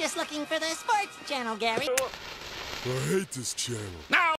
just looking for the sports channel, Gary. I hate this channel. Now